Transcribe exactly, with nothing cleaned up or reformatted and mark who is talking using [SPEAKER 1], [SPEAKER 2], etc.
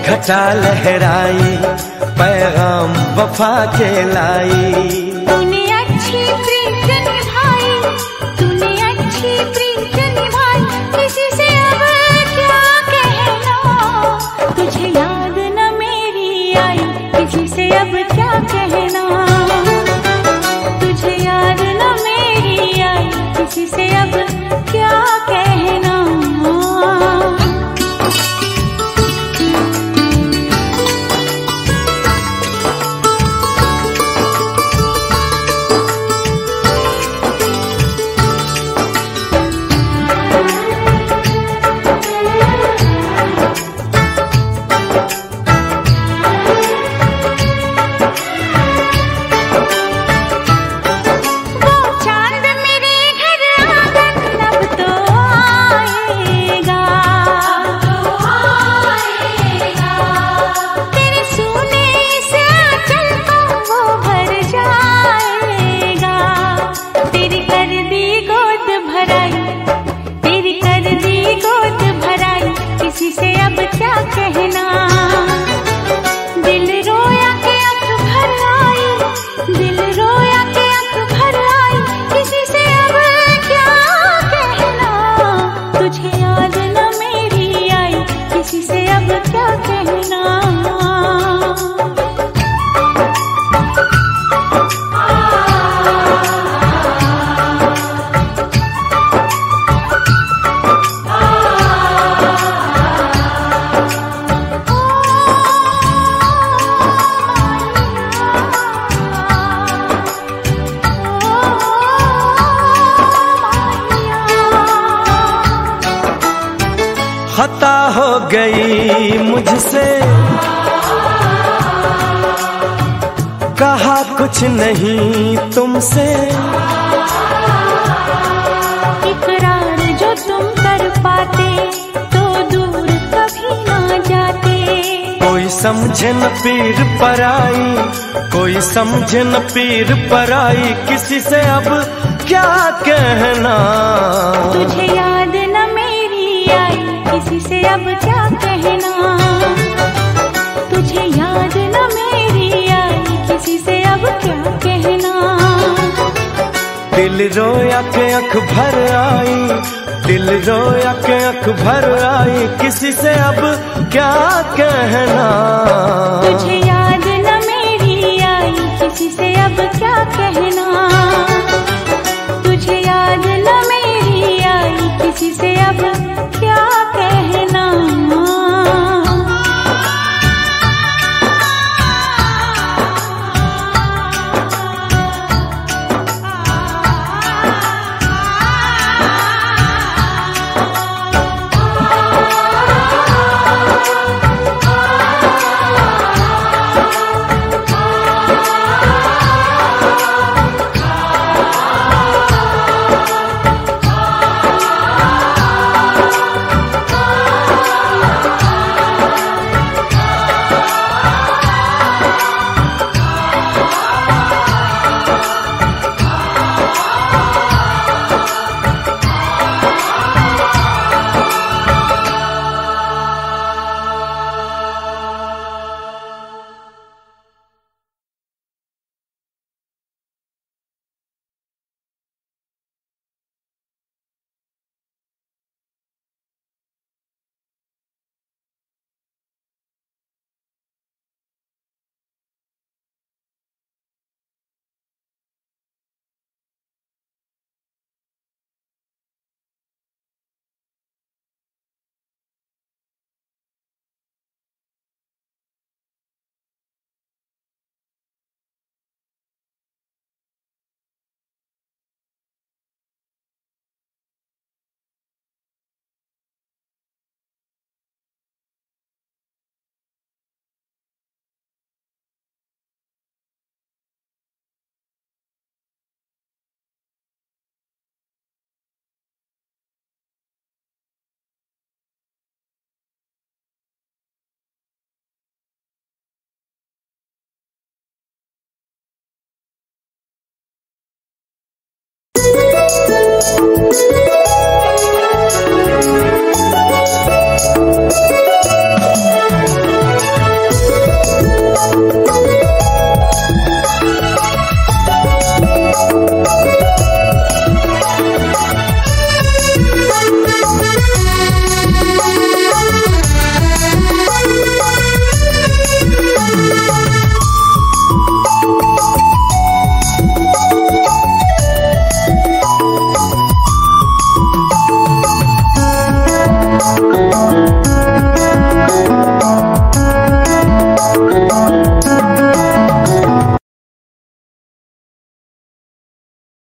[SPEAKER 1] घटा लहराई, पैगाम वफा के लाई।
[SPEAKER 2] तूने अच्छी प्रीत निभाई, तूने अच्छी प्रीत निभाई, किसी से अब क्या कहना। तुझे याद न मेरी आई, किसी से अब क्या कहना। तुझे याद न मेरी आई, किसी से अब क्या कहना। किसी से अब क्या कहना। दिल रोया के आँख भर आई, दिल रोया के आँख भर आई, किसी से अब क्या कहना। तुझे याद न मेरी आई, किसी से अब क्या कहना।
[SPEAKER 1] खता हो गई मुझसे, कहा कुछ नहीं तुमसे।
[SPEAKER 2] इकरार जो तुम कर पाते तो दूर कभी ना जाते।
[SPEAKER 1] कोई समझे न पीर पराई, कोई समझे न पीर पराई, किसी से अब क्या कहना।
[SPEAKER 2] तुझे याद न मेरी आई, किसी से अब क्या कहना। तुझे याद न मेरी आई, किसी से अब क्या कहना।
[SPEAKER 1] दिल रोया के आँख भर आई, दिल रोया के आँख भर आई, किसी से अब क्या कहना।
[SPEAKER 2] तुझे